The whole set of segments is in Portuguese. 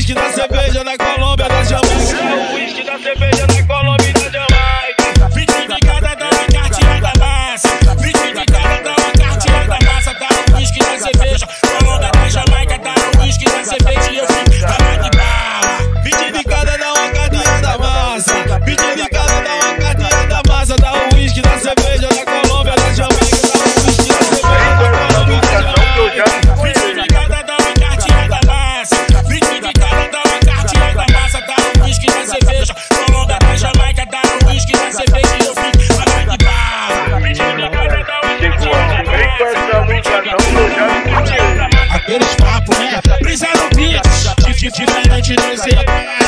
uísque da cerveja da Colômbia, da Jamaica. Dá o uísque da cerveja da Colômbia e da Jamaica. 20 de cada, dá uma carteada massa. 20 de cada, dá uma carteada massa. Dá o uísque da cerveja, Colômbia da Jamaica. Dá o uísque da cerveja e eu fico a mais de bala. 20 de cada, dá uma carteada massa. 20 de cada, dá uma carteada massa. Dá o uísque da cerveja da Colômbia, da Jamaica. Dá o uísque da cerveja da Colômbia e da Jamaica. 20 de cada, dá uma carteada massa. 20 de cada, dá uma carteada massa. Dá o uísque da cerveja, Colômbia da Jamaica. Dá o uísque da cerveja e eu fico a mais de bala. 20 de cada, dá uma carteada massa. Aqueles papos, né? Brisa no beat, diferente do seu.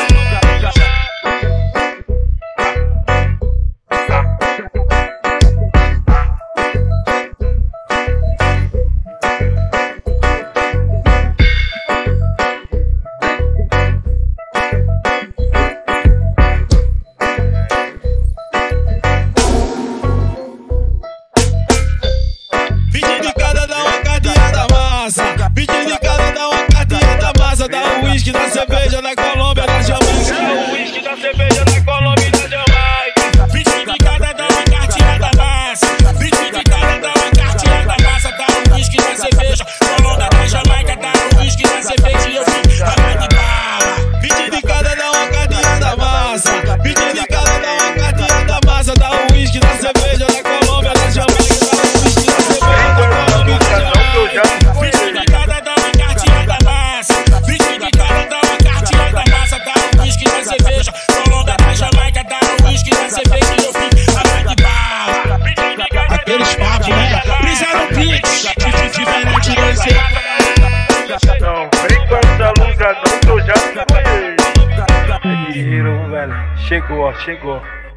Dá o uísque da cerveja da Colômbia, da Jamaica. Dá o uísque da cerveja da Colômbia e da Jamaica. 20 de cada, dá uma carteada massa. 20 de cada, dá uma carteada massa. Dá o uísque da cerveja, Colômbia da Jamaica. Dá o uísque da cerveja e eu fico a mais de bala. 20 de cada, dá uma carteada massa. 20 de cada, dá uma carteada massa. Dá o uísque da cerveja da Colômbia, da Jamaica. Dá o uísque da cerveja da Colômbia e da Jamaica. 20 de cada, dá uma carteada massa. 20 de cada, dá uma carteada massa. Dá o uísque da cerveja, Colômbia da Jamaica. Dá o uísque da cerveja e eu fico a mais de bala. Aqueles papos, né? Brisa no beat, diferente do seu. Não, vem com essa luta não, que eu já fui. Velho, chegou, ó, chegou.